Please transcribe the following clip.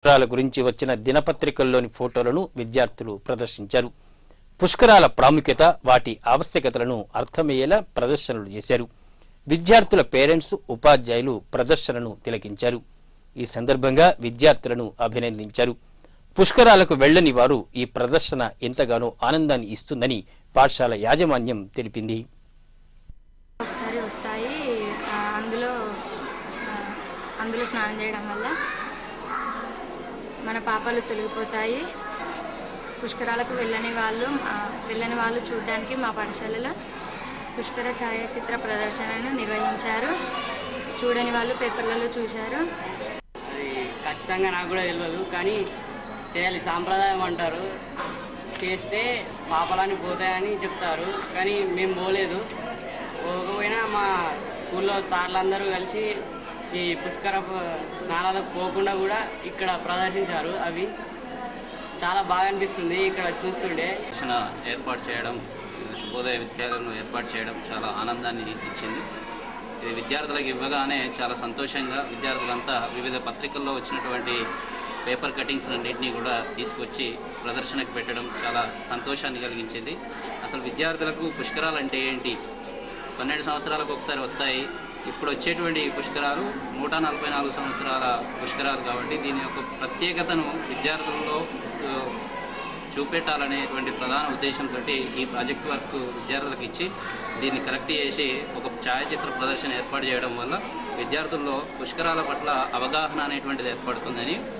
పుష్కరాల గురించి వచ్చిన దినపత్రికల్లోని ఫోటోలను విద్యార్థులు ప్రదర్శించారు. పుష్కరాల ప్రాముఖ్యత, వాటి ఆవశ్యకతలను అర్థమయ్యేలా ప్రదర్శనలు చేశారు. విద్యార్థుల పేరెంట్స్, ఉపాధ్యాయులు ప్రదర్శనను తిలకించారు. ఈ సందర్భంగా విద్యార్థులను అభినందించారు. పుష్కరాలకు వెళ్లని వారు ఈ ప్రదర్శన ఎంతగానో ఆనందాన్ని ఇస్తుందని పాఠశాల యాజమాన్యం తెలిపింది. ఒకసారి వస్తాయి, అందులో స్నానం చేయడం వల్ల మన పాపాలు తొలగిపోతాయి. పుష్కరాలకు వెళ్ళని వాళ్ళు చూడడానికి మా పాఠశాలలో పుష్కర ఛాయాచిత్ర ప్రదర్శనను నిర్వహించారు. చూడని వాళ్ళు పేపర్లలో చూశారు. అది ఖచ్చితంగా నాకు కూడా తెలియదు, కానీ చేయాలి. సాంప్రదాయం అంటారు, చేస్తే పాపాలని పోతాయని చెప్తారు, కానీ మేము పోలేదు. పోకపోయినా మా స్కూల్లో సార్లందరూ కలిసి ఈ పుష్కర స్నానాలకు పోకుండా కూడా ఇక్కడ ప్రదర్శించారు. అవి చాలా బాగా అనిపిస్తుంది ఇక్కడ చూస్తుండే. శిక్షణ ఏర్పాటు చేయడం, శుభోదయ విద్యాలయాలను ఏర్పాటు చేయడం చాలా ఆనందాన్ని ఇచ్చింది. ఇది విద్యార్థులకు ఇవ్వగానే చాలా సంతోషంగా విద్యార్థులంతా వివిధ పత్రికల్లో వచ్చినటువంటి పేపర్ కటింగ్స్ అన్నింటినీ కూడా తీసుకొచ్చి ప్రదర్శనకు పెట్టడం చాలా సంతోషాన్ని కలిగించింది. అసలు విద్యార్థులకు పుష్కరాలు అంటే ఏంటి, 12 సంవత్సరాలకు ఒకసారి వస్తాయి. ఇప్పుడు వచ్చేటువంటి పుష్కరాలు 144 సంవత్సరాల పుష్కరాలు కాబట్టి దీని యొక్క ప్రత్యేకతను విద్యార్థుల్లో చూపెట్టాలనేటువంటి ప్రధాన ఉద్దేశంతో ఈ ప్రాజెక్ట్ వర్క్ విద్యార్థులకు ఇచ్చి దీన్ని కరెక్ట్ చేసి ఒక ఛాయాచిత్ర ప్రదర్శన ఏర్పాటు చేయడం వల్ల విద్యార్థుల్లో పుష్కరాల పట్ల అవగాహన అనేటువంటిది ఏర్పడుతుందని